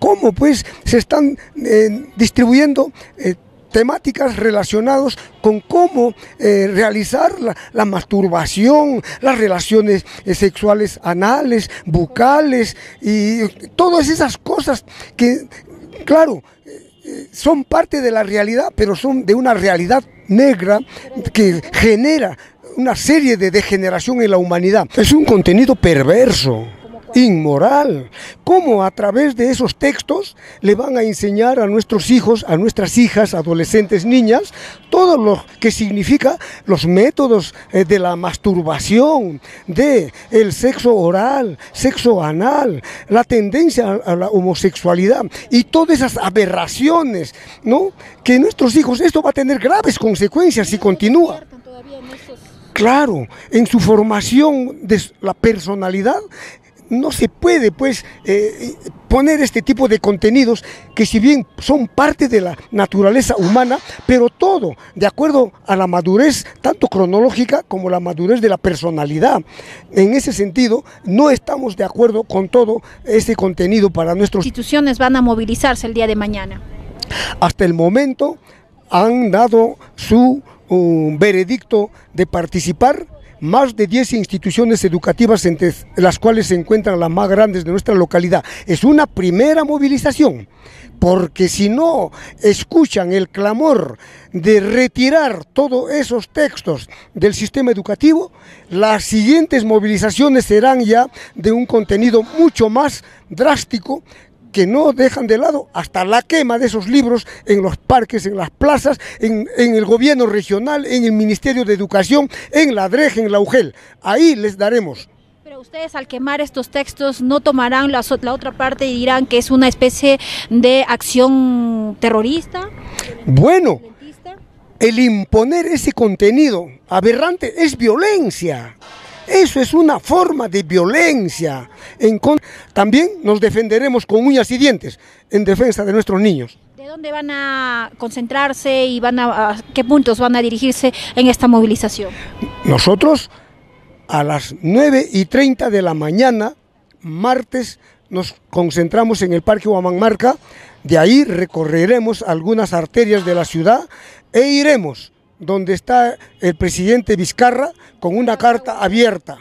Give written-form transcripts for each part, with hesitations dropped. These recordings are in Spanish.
cómo pues se están distribuyendo temáticas relacionadas con cómo realizar la masturbación, las relaciones sexuales anales, bucales y todas esas cosas que, claro, son parte de la realidad, pero son de una realidad negra que genera una serie de degeneración en la humanidad. Es un contenido perverso, inmoral. ¿Cómo a través de esos textos le van a enseñar a nuestros hijos, a nuestras hijas, adolescentes, niñas, todo lo que significa los métodos de la masturbación, de el sexo oral, sexo anal, la tendencia a la homosexualidad y todas esas aberraciones, ¿no? Que nuestros hijos, esto va a tener graves consecuencias si continúa. Claro, en su formación de la personalidad, no se puede pues poner este tipo de contenidos que si bien son parte de la naturaleza humana, pero todo de acuerdo a la madurez tanto cronológica como la madurez de la personalidad. En ese sentido no estamos de acuerdo con todo este contenido para nuestros... ¿Instituciones van a movilizarse el día de mañana? Hasta el momento han dado su veredicto de participar más de 10 instituciones educativas, entre las cuales se encuentran las más grandes de nuestra localidad. Es una primera movilización, porque si no escuchan el clamor de retirar todos esos textos del sistema educativo, las siguientes movilizaciones serán ya de un contenido mucho más drástico, que no dejan de lado hasta la quema de esos libros en los parques, en las plazas, en el gobierno regional, en el Ministerio de Educación, en la DREG, en la UGEL. Ahí les daremos. Pero ustedes al quemar estos textos no tomarán la otra parte y dirán que es una especie de acción terrorista. Bueno, el imponer ese contenido aberrante es violencia. Eso es una forma de violencia. También nos defenderemos con uñas y dientes en defensa de nuestros niños. ¿De dónde van a concentrarse y a qué puntos van a dirigirse en esta movilización? Nosotros a las 9:30 de la mañana, martes, nos concentramos en el Parque Huamanmarca. De ahí recorreremos algunas arterias de la ciudad e iremos donde está el presidente Vizcarra con una carta abierta,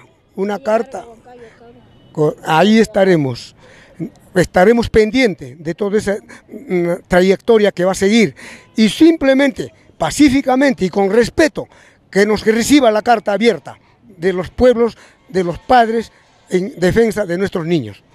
ahí estaremos pendientes de toda esa trayectoria que va a seguir y simplemente, pacíficamente y con respeto, que nos reciba la carta abierta de los pueblos, de los padres en defensa de nuestros niños.